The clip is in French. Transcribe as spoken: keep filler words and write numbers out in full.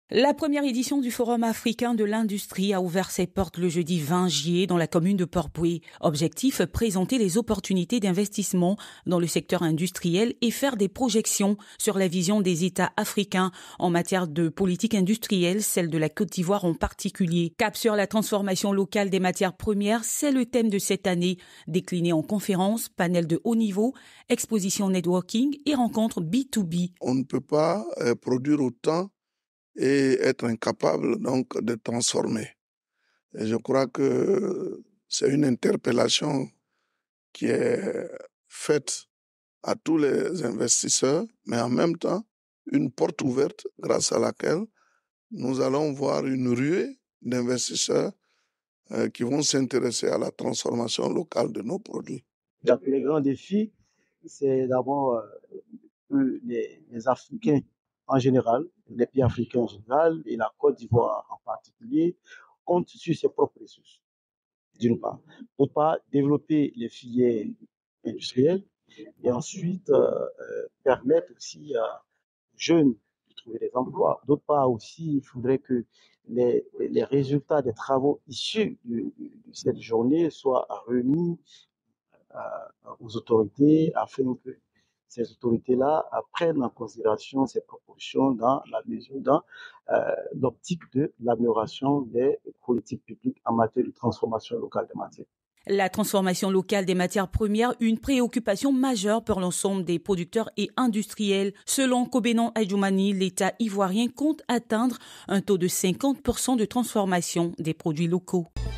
La première édition du Forum africain de l'industrie a ouvert ses portes le jeudi vingt juillet dans la commune de Port-Bouët. Objectif, présenter les opportunités d'investissement dans le secteur industriel et faire des projections sur la vision des États africains en matière de politique industrielle, celle de la Côte d'Ivoire en particulier. Cap sur la transformation locale des matières premières, c'est le thème de cette année, décliné en conférences, panels de haut niveau, expositions networking et rencontres B deux B. On ne peut pas euh, produire autant et être incapable donc de transformer. Et je crois que c'est une interpellation qui est faite à tous les investisseurs, mais en même temps une porte ouverte grâce à laquelle nous allons voir une ruée d'investisseurs euh, qui vont s'intéresser à la transformation locale de nos produits. Donc, les grands défis, c'est d'abord euh, les, les Africains en général, les pays africains en général, et la Côte d'Ivoire en particulier, comptent sur ses propres ressources, d'une part, pour pas développer les filières industrielles et ensuite euh, euh, permettre aussi aux jeunes de trouver des emplois. D'autre part aussi, il faudrait que les, les résultats des travaux issus de, de, de cette journée soient remis euh, aux autorités afin que ces autorités-là prennent en considération ces propositions dans la mesure, dans euh, l'optique de l'amélioration des politiques publiques en matière de transformation locale des matières. La transformation locale des matières premières, une préoccupation majeure pour l'ensemble des producteurs et industriels. Selon Kobenon Adjoumani, l'État ivoirien compte atteindre un taux de cinquante pour cent de transformation des produits locaux.